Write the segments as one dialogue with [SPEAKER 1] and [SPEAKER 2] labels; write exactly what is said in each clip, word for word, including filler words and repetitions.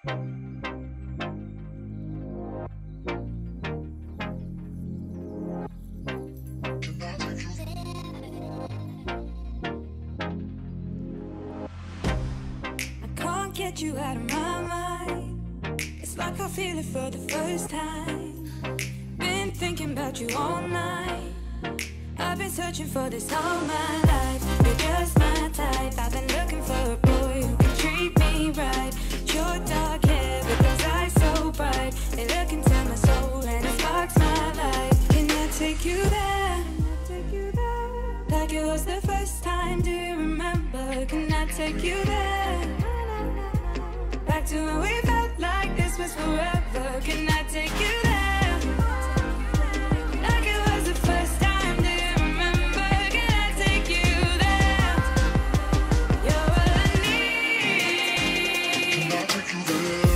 [SPEAKER 1] Get you out of my mind. It's like I feel it for the first time. Been thinking about you all night. I've been searching for this all my life. You're just my type. I've been looking for a boy who can treat me right. Your dark hair with those eyes so bright. They look into my soul and it sparks my life. Can I take you there? Like it was the first time, do you remember? Can I take you there? Back to when we felt like this was forever. Can I take you there? Like it was the first time, do you remember? Can I take you there? You're all I need. Can I take you there?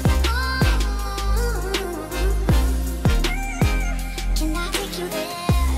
[SPEAKER 1] Can I take you there?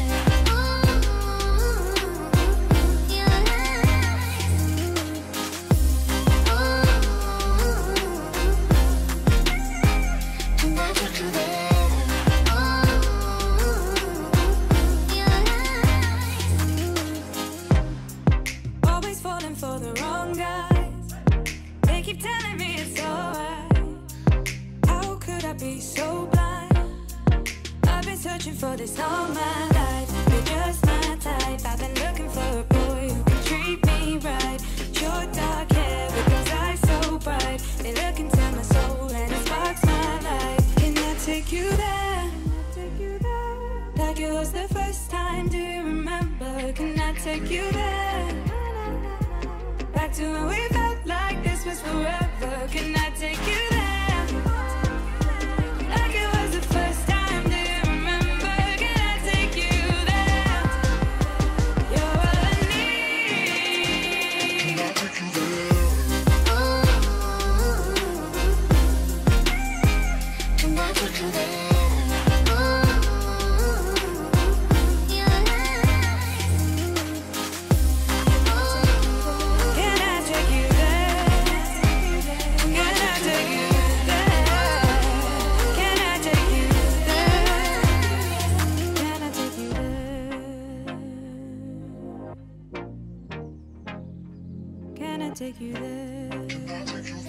[SPEAKER 1] For the wrong guys, they keep telling me it's alright. How could I be so blind? I've been searching for this all my life. You're just my type. I've been looking for a boy who can treat me right. Your dark hair with those eyes so bright. They look into my soul and it sparks my life. Can I take you there? Like it was the first time, do you remember? Can I take you there? Back to when we felt like this was forever. Can I take you there? Like it was the first time, do you remember? Can I take you there? You're all I need. Can I take you there? Can I take you there? Take you there.